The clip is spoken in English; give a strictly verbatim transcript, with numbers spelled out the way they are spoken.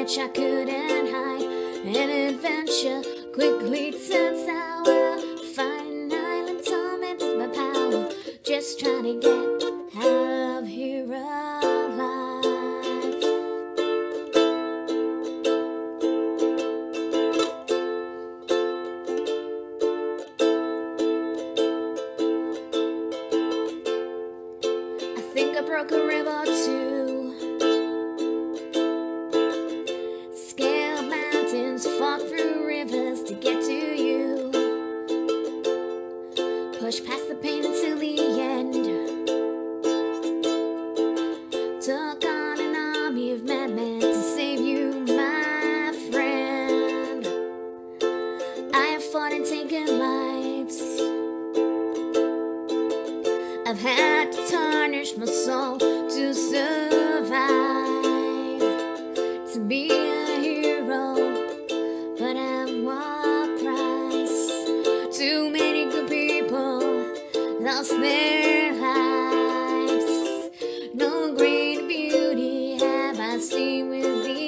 which I couldn't hide. An adventure quickly turns sour. Find an island tormented by power, just trying to get out of here alive. I think I broke a rib or two, scaled mountains, fought through rivers to get to you, pushed past the pain until the end, took on an army of madmen to save you, my friend. I have fought and taken lives, I've had to tarnish my soul to survive, to be a hero, but at what price? Too many good people lost their lives. No great beauty have I seen with these